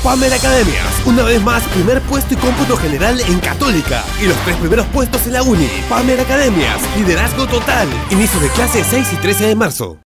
PAMER Academias, una vez más, primer puesto y cómputo general en Católica. Y los 3 primeros puestos en la Uni. PAMER Academias, liderazgo total. Inicio de clase 6 y 13 de marzo.